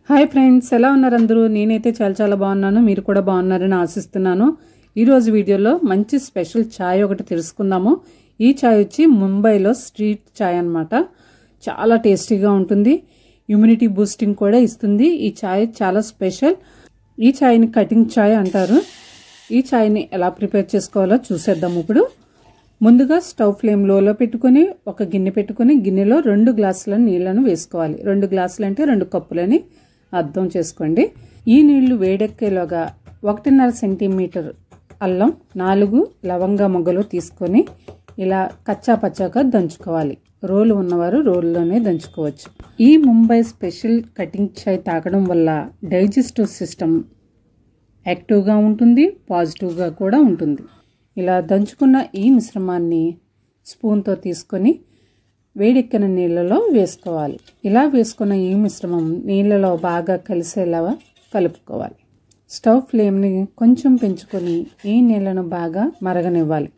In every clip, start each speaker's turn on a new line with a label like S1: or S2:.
S1: Hi friends, ఎలా ఉన్నారు అందరూ? నేనైతే చాలా బాగున్నాను. మీరు కూడా బాగున్నారని ఆశిస్తున్నాను. ఈరోజు వీడియోలో మంచి స్పెషల్ ఛాయ్ ఒకటి తెలుసుకుందాము. ఈ ఛాయ్ వచ్చి ముంబైలో స్ట్రీట్ ఛాయ్ అన్నమాట. చాలా టేస్టీగా ఉంటుంది. ఇమ్యూనిటీ బూస్టింగ్ కూడా ఇస్తుంది. ఈ ఛాయ్ చాలా స్పెషల్. ఈ ఛాయ్ని కటింగ్ ఛాయ్ అంటారు. ఈ ఛాయ్ని ఎలా ప్రిపేర్ చేసుకోవాలో చూసేద్దాం. ఇప్పుడు ముందుగా స్టవ్ ఫ్లేమ్ లోలో పెట్టుకుని ఒక గిన్నె పెట్టుకుని గిన్నెలో 2 గ్లాసుల నీళ్లను వేసుకోవాలి. 2 గ్లాసులు అంటే 2 కప్పులని అర్థం చేసుకోండి. ఈ నీళ్లు వేడెక్కేలోగా 1.5 సెంటీమీటర్ అల్లం, 4 లవంగ మొగ్గలు తీసుకొని ఇలా కచ్చా పచ్చాగా దంచుకోవాలి. రోలు ఉన్నవారు రోల్లోనే దంచుకోవచ్చు. ఈ ముంబై స్పెషల్ కటింగ్ చాయ్ తాగడం వల్ల డైజెస్టివ్ సిస్టమ్ యాక్టివ్గా ఉంటుంది, పాజిటివ్గా కూడా ఉంటుంది. ఇలా దంచుకున్న ఈ మిశ్రమాన్ని స్పూన్తో తీసుకొని వేడెక్కిన నీళ్ళలో వేసుకోవాలి. ఇలా వేసుకున్న ఈ మిశ్రమం నీళ్ళలో బాగా కలిసేలా కలుపుకోవాలి. స్టవ్ ఫ్లేమ్ని కొంచెం పెంచుకొని ఈ నీళ్లను బాగా మరగనివ్వాలి.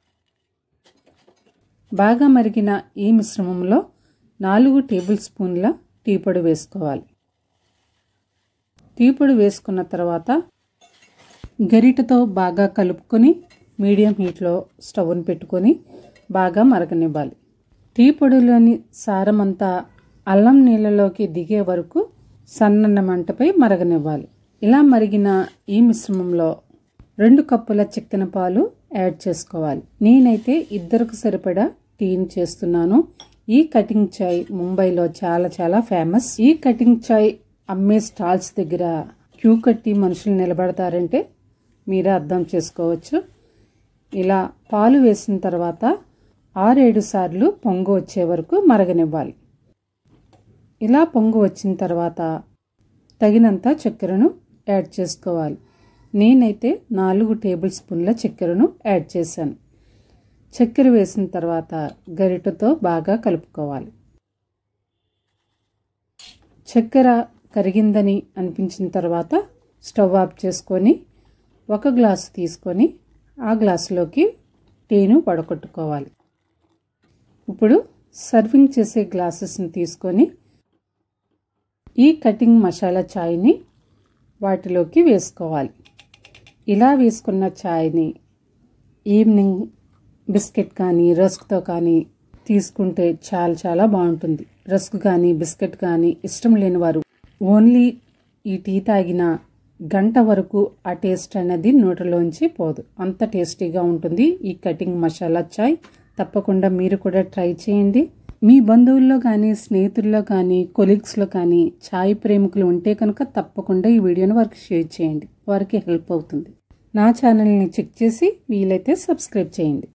S1: బాగా మరిగిన ఈ మిశ్రమంలో 4 టేబుల్ స్పూన్ల టీ పొడి వేసుకోవాలి. టీ పొడి వేసుకున్న తర్వాత గరిటెతో బాగా కలుపుకొని మీడియం హీట్లో స్టవ్ను పెట్టుకొని బాగా మరగనివ్వాలి. టీ పొడిలోని సారమంతా అల్లం నీళ్ళలోకి దిగే వరకు సన్నని మంటపై మరగనివ్వాలి. ఇలా మరిగిన ఈ మిశ్రమంలో 2 కప్పుల చిక్కన పాలు యాడ్ చేసుకోవాలి. నేనైతే 2కు సరిపడా టీని చేస్తున్నాను. ఈ కటింగ్ చాయ్ ముంబైలో చాలా ఫేమస్. ఈ కటింగ్ చాయ్ అమ్మే స్టాల్స్ దగ్గర క్యూ కట్టి మనుషులు నిలబడతారంటే మీరే అర్థం చేసుకోవచ్చు. ఇలా పాలు వేసిన తర్వాత 6-7 సార్లు పొంగు వచ్చే వరకు మరగనివ్వాలి. ఇలా పొంగు వచ్చిన తర్వాత తగినంత చక్కెరను యాడ్ చేసుకోవాలి. నేనైతే 4 టేబుల్ స్పూన్ల చక్కెరను యాడ్ చేశాను. చక్కెర వేసిన తర్వాత గరిటెతో బాగా కలుపుకోవాలి. చక్కెర కరిగిందని అనిపించిన తర్వాత స్టవ్ ఆఫ్ చేసుకొని 1 గ్లాసు తీసుకొని ఆ గ్లాసులోకి టీను వడకొట్టుకోవాలి. ఇప్పుడు సర్వింగ్ చేసే గ్లాసెస్ని తీసుకొని ఈ కటింగ్ మసాలా ఛాయ్ని వాటిలోకి వేసుకోవాలి. ఇలా వేసుకున్న ఛాయ్ని ఈవినింగ్ బిస్కెట్ కానీ రస్క్తో కానీ తీసుకుంటే చాలా బాగుంటుంది. రస్క్ కానీ బిస్కెట్ కానీ ఇష్టం లేని వారు ఓన్లీ ఈ టీ తాగిన గంట వరకు ఆ టేస్ట్ అనేది నోటిలోంచి పోదు. అంత టేస్టీగా ఉంటుంది ఈ కటింగ్ మసాలా ఛాయ్. తప్పకుండా మీరు కూడా ట్రై చేయండి. మీ బంధువుల్లో కానీ స్నేహితుల్లో కానీ కొలీగ్స్లో కానీ ఛాయ్ ప్రేమికులు ఉంటే కనుక తప్పకుండా ఈ వీడియోని వారికి షేర్ చేయండి. వారికి హెల్ప్ అవుతుంది. నా ఛానల్ని చెక్ చేసి వీలైతే సబ్స్క్రైబ్ చేయండి.